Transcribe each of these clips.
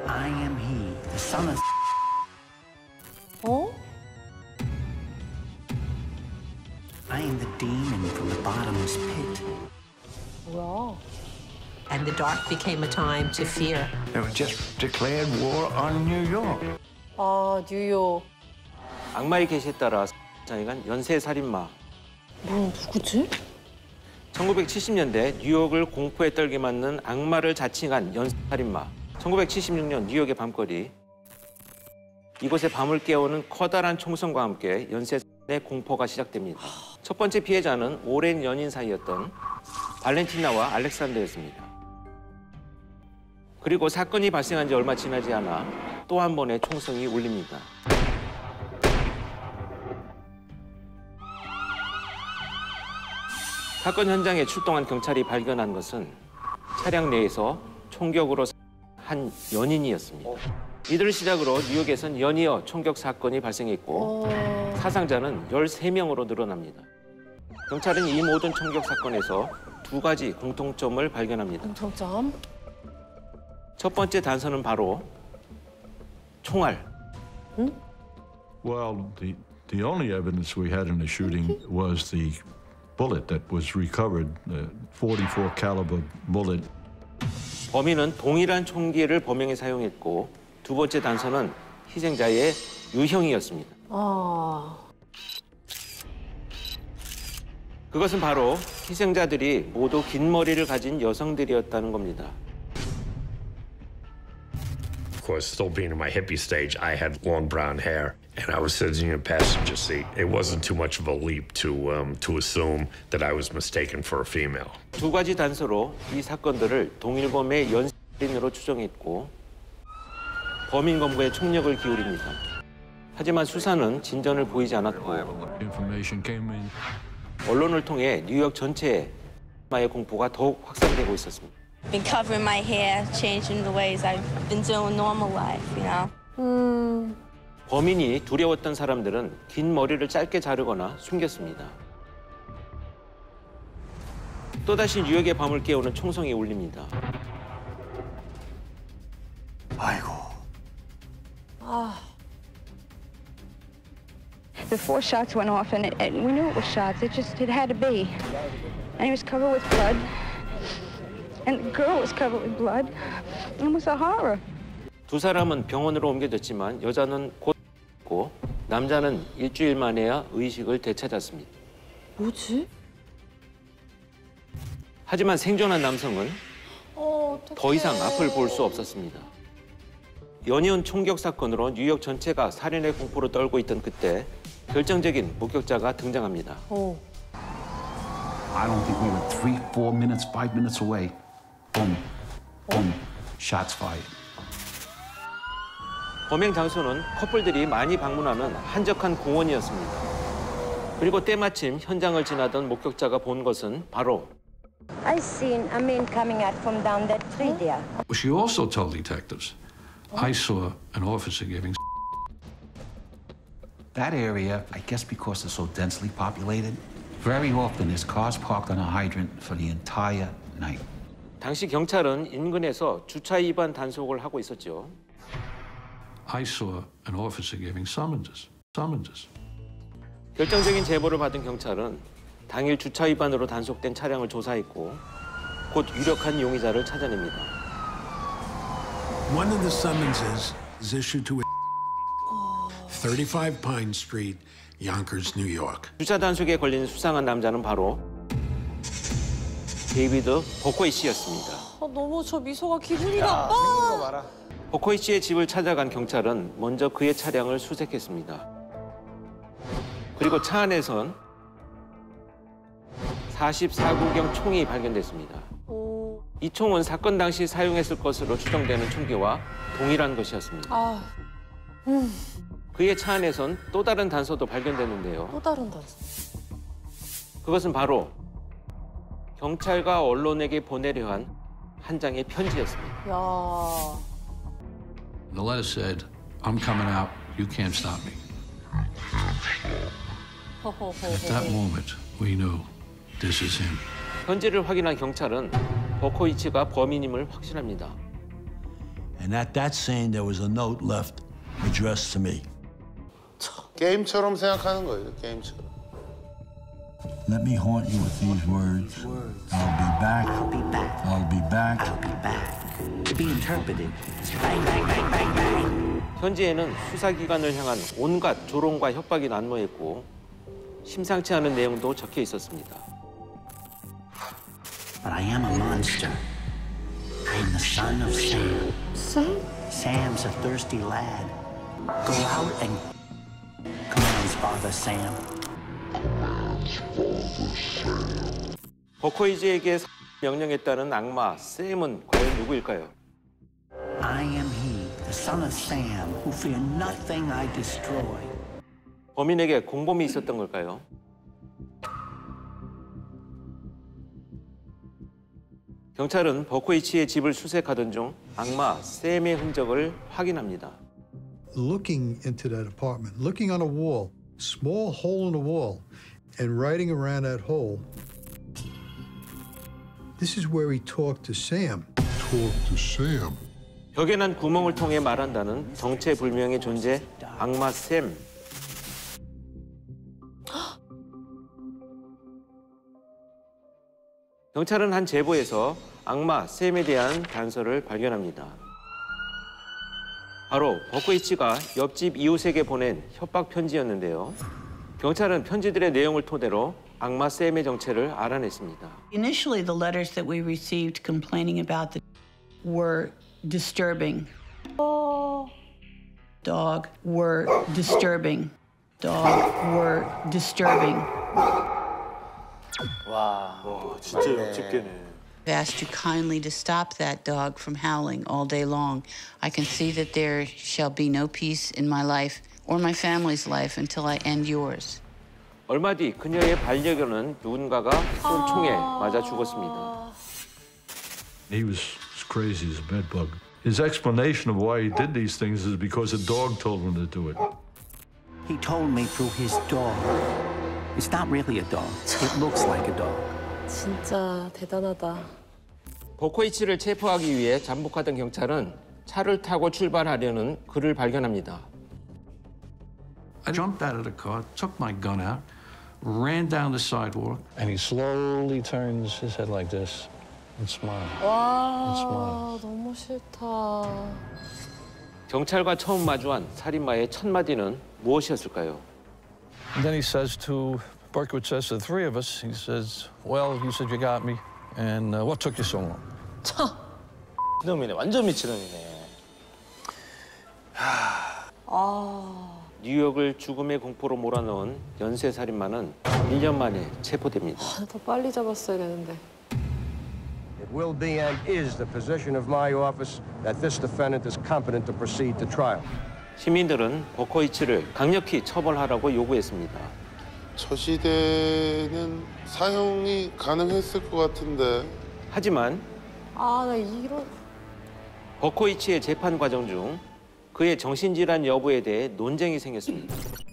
I am he, the son of. 어? I am the demon from the bottomless pit. 뭐야? And the dark became a time to fear. They were just declared war on New York. 아, 뉴욕. 악마의 계시에 따라 장이간 연쇄 살인마. 누구지? 1970년대 뉴욕을 공포에 떨게 만든 악마를 자칭한 연쇄 살인마. 1976년 뉴욕의 밤거리. 이곳에 밤을 깨우는 커다란 총성과 함께 연쇄의 공포가 시작됩니다. 첫 번째 피해자는 오랜 연인 사이였던 발렌티나와 알렉산더였습니다. 그리고 사건이 발생한 지 얼마 지나지 않아 또 한 번의 총성이 울립니다. 사건 현장에 출동한 경찰이 발견한 것은 차량 내에서 총격으로 한 연인이었습니다. 이들을 시작으로 뉴욕에선 연이어 총격 사건이 발생했고 사상자는 13명으로 늘어납니다. 경찰은 이 모든 총격 사건에서 두 가지 공통점을 발견합니다. 공통점? 첫 번째 단서는 바로 총알. 응? Well, the only evidence we had in the shooting was the bullet that was recovered, the .44 caliber bullet. 범인은 동일한 총기를 범행에 사용했고 두 번째 단서는 희생자의 유형이었습니다. 그것은 바로 희생자들이 모두 긴 머리를 가진 여성들이었다는 겁니다. Of course, still being in my hippie stage, I had long brown hair, and I was sitting in the passenger seat. It wasn't too much of a leap to assume that I was mistaken for a female. 두 가지 단서로 이 사건들을 동일범의 연쇄살인으로 추정했고 범인 검거에 총력을 기울입니다. 하지만 수사는 진전을 보이지 않았고 Information came in. 언론을 통해 뉴욕 전체에 악마의 공포가 더욱 확산되고 있었습니다. Been covering my hair, changing the ways I've been doing normal life, you know. 범인이 두려웠던 사람들은 긴 머리를 짧게 자르거나 숨겼습니다. 또다시 뉴욕의 밤을 깨우는 총성이 울립니다. 아이고. The 4 shots went off, and we knew it was shots. It had to be. And he was covered with blood, and the girl was covered with blood. It was a horror. 두 사람은 병원으로 옮겨졌지만 여자는 곧 죽고 남자는 일주일 만에야 의식을 되찾았습니다. 뭐지? 하지만 생존한 남성은 더 이상 앞을 볼 수 없었습니다. 연이은 총격 사건으로 뉴욕 전체가 살인의 공포로 떨고 있던 그때 결정적인 목격자가 등장합니다. I don't think we were 3, 4 minutes, 5 minutes away. Boom, boom, shots fired. 범행 장소는 커플들이 많이 방문하는 한적한 공원이었습니다. 그리고 때마침 현장을 지나던 목격자가 본 것은 바로 I seen a man coming out from down that tree there. She also told detectives, I saw an officer giving. That area, I guess because it's so densely populated, very often there's cars parked on a hydrant for the entire night. 당시 경찰은 인근에서 주차 위반 단속을 하고 있었죠. I saw an officer giving summonses. 결정적인 제보를 받은 경찰은 당일 주차 위반으로 단속된 차량을 조사했고 곧 유력한 용의자를 찾아냅니다. One of the summonses is issued to 35 Pine Street, Yonkers, New York. 주차 단속에 걸린 수상한 남자는 바로 데이비드 버코이 씨였습니다. 너무 저 미소가 기분이 나빠. 버코이 씨의 집을 찾아간 경찰은 먼저 그의 차량을 수색했습니다. 그리고 차 안에선 44구경 총이 발견됐습니다. 이 총은 사건 당시 사용했을 것으로 추정되는 총기와 동일한 것이었습니다. 그의 차 안에선 또 다른 단서도 발견됐는데요. 또 다른 단서. 그것은 바로 경찰과 언론에게 보내려 한 한 장의 편지였습니다. 야. The letter said, I'm coming out, you can't stop me. At that moment, we knew this is him. 편지를 확인한 경찰은 버코이치가 범인임을 확신합니다. And at that scene, there was a note left addressed to me. 게임처럼 생각하는 거예요, 게임처럼. Let me haunt you with these words. I'll be back. I'll be back. I'll be back. I'll be back. To be interpreted. Bang, bang, bang, bang, bang. 현지에는 수사기관을 향한 온갖 조롱과 협박이 난무했고 심상치 않은 내용도 적혀 있었습니다. But I am a monster. I am the son of Sam. Sam? Sam's a thirsty lad. Go out and commands Father Sam. 버커이즈에게 명령했다는 악마 샘은 과연 누구일까요? I am he, the son of Sam, who fear nothing I destroy. 범인에게 공범이 있었던 걸까요? 경찰은 버코이치의 집을 수색하던 중 악마 샘의 흔적을 확인합니다. Looking into that apartment, looking on a wall, small hole in the wall, and writing around that hole. This is where he talked to Sam. Talked to Sam. 벽에 난 구멍을 통해 말한다는 정체불명의 존재 악마 샘. 경찰은 한 제보에서 악마 샘에 대한 단서를 발견합니다. 바로 버코이치가 옆집 이웃에게 보낸 협박 편지였는데요. 경찰은 편지들의 내용을 토대로 악마 샘의 정체를 알아냈습니다. Initially, the letters that we received complaining about the were disturbing. Dog were disturbing. Dog were disturbing. 와, 진짜 옆집게네. I've asked you kindly to stop that dog from howling all day long. I can see that there shall be no peace in my life or my family's life until I end yours. 얼마 뒤 그녀의 반려견은 누군가가 쏜 총에 맞아 죽었습니다. He was as crazy as a bedbug. His explanation of why he did these things is because a dog told him to do it. He told me through his dog. It's not really a dog. It looks like a dog. 진짜 대단하다. 버코이치를 체포하기 위해 잠복하던 경찰은 차를 타고 출발하려는 그를 발견합니다. I jumped out of the car, took my gun out, ran down the sidewalk, and he slowly turns his head like this and smiles. 와, 너무 싫다. 경찰과 처음 마주한 살인마의 첫 마디는 무엇이었을까요? And then he says to Berkowitz says to the three of us, he says, "Well, you said you got me, and what took you so long?" 미친놈이네, 완전 미친놈이네. 뉴욕을 죽음의 공포로 몰아넣은 연쇄 살인마는 1년 만에 체포됩니다. 더 빨리 잡았어야 되는데. It will be and is the position of my office that this defendant is competent to proceed to trial. 시민들은 버코이치를 강력히 처벌하라고 요구했습니다. 저 시대는 사형이 가능했을 것 같은데. 하지만 나 이런. 버코이치의 재판 과정 중 그의 정신질환 여부에 대해 논쟁이 생겼습니다.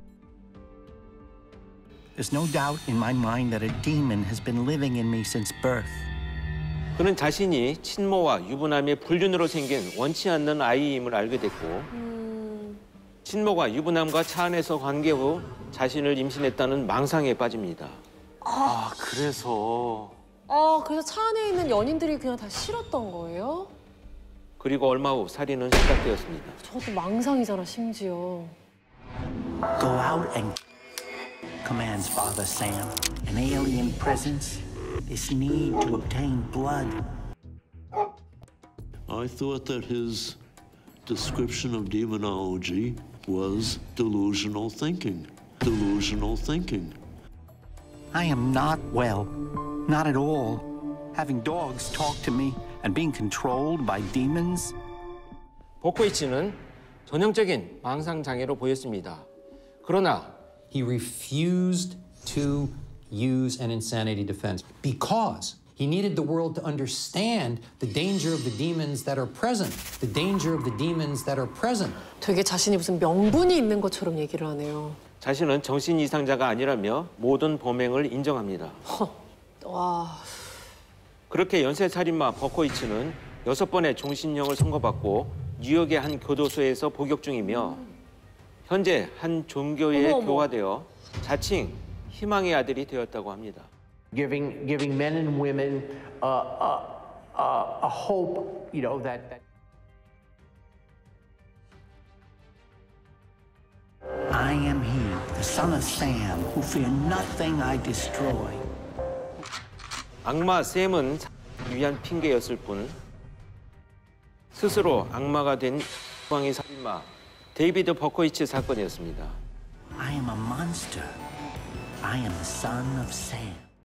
There's no doubt in my mind that a demon has been living in me since birth. 그는 자신이 친모와 유부남의 불륜으로 생긴 원치 않는 아이임을 알게 됐고 친모가 유부남과 차 안에서 관계 후 자신을 임신했다는 망상에 빠집니다. 그래서 차 안에 있는 연인들이 그냥 다 싫었던 거예요? 그리고 얼마 후 살인은 시작되었습니다. 저것도 망상이잖아, 심지어. Go out and commands Father Sam. An alien presence. This need to obtain blood. I thought that his description of demonology was delusional thinking. Delusional thinking. I am not well. Not at all. Having dogs talk to me and being controlled by demons. 버코이치는 전형적인 망상 장애로 보였습니다. 그러나 he refused to use an insanity defense because he needed the world to understand the danger of the demons that are present. The danger of the demons that are present. 되게 자신이 무슨 명분이 있는 것처럼 얘기를 하네요. 자신은 정신 이상자가 아니라며 모든 범행을 인정합니다. 와. 그렇게 연쇄살인마 버코이치는 6번의 종신형을 선고받고 뉴욕의 한 교도소에서 복역 중이며 현재 한 종교에 교화되어 자칭 희망의 아들이 되었다고 합니다. Giving men and women a hope, you know, that I am he, the son of Sam, who fear nothing I destroy. 악마 샘은 위한 핑계였을 뿐 스스로 악마가 된 왕의 살인마 데이비드 버커위치 사건이었습니다. I am a monster. I am the son of Sam.